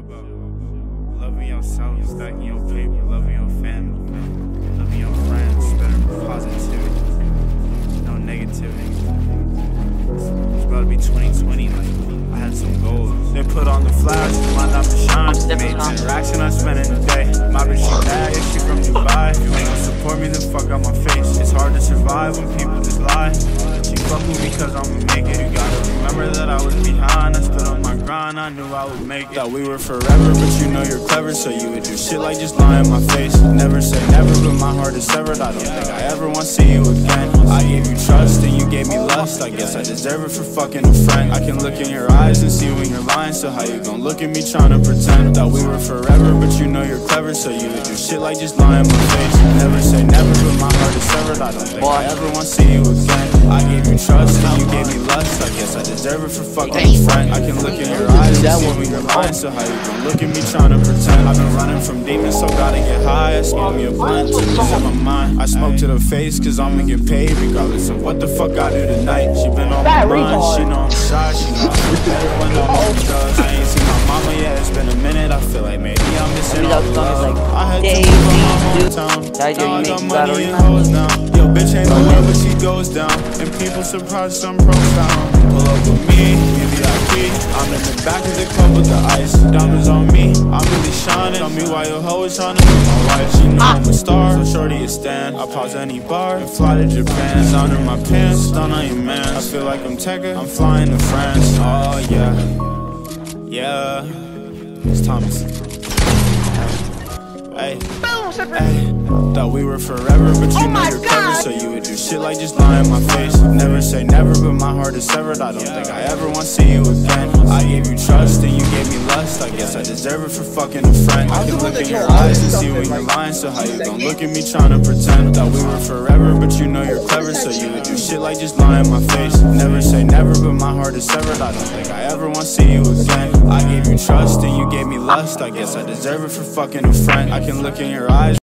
loving yourself, stacking your paper, loving your family, loving your friends, spreading positivity, no negativity. It's about to be 2020, like, I had some goals. They put on the flash, my diamond shine. Made 10 racks and I spent it a day. My bitch, she bad, yeah, she from Dubai. If you ain't gonna support me, then fuck out my face. It's hard to survive when people just lie. She fuck with me cause I'ma make it. You gotta remember that I was behind. I stood on my grind, I knew I would make it. Thought we were forever, but you know you're clever, so you would do shit like just lie in my face. Never say never, but my heart is severed. I don't think I ever want to see you again. I gave you trust and you gave me lust. I guess I deserve it for fucking a friend. I can look in your eyes and see when you're lying, so how you gon' look at me trying to pretend? Thought we were forever, but you know you're clever, so you would do shit like just lie in my face. Never say never, but my heart is severed. I don't think I ever want to see you again. I gave you trust and you gave me lust. I guess I deserve it for fucking a friend. I can look in your eyes and see when you're lying, so how you gon' look at me trying to pretend? I've been running from demons, so gotta get high. I smoke me a blunt, took this in my mind. I smoke to the face, cause I'ma get paid regardless of what the fuck I do tonight. She been on my mind, she know I'm shy, she know I'm better when I'm on drugs. I ain't seen my mama yet, it's been a minute. I feel like maybe I'm missing all the love. I had to move from my hometown, now I got money and hoes now. Yo, bitch ain't no way, but she goes down, and people surprised I'm profound. Pull up with me, VIP, I'm in the back of the club with the ice. Diamonds on me, I'm really shining. Tell me why your hoe is trying to be my wife. She know I'm a star, so shorty is stand. I pause any bar and fly to Japan. Sound in my pants, stun on your man. I feel like I'm Tekka, I'm flying to France. Oh yeah, yeah, it's Thomas. Hey, hey, thought we were forever, but you know you're clever, so you would do shit like just lie in my face. Never say never, but my heart is severed. I don't think I ever want to see you again. I gave you trust and you gave me lust. I guess I deserve it for fucking a friend. I can look in your eyes and see when you're lying, so how you gon' look at me trying to pretend? Thought we were forever, but you know you're clever, so you would do shit like just lie in my face. Never say never, but my heart is severed. I don't think I ever want to see you again. I gave you trust and you gave me lust. I guess I deserve it for fucking a friend. I can look in your eyes.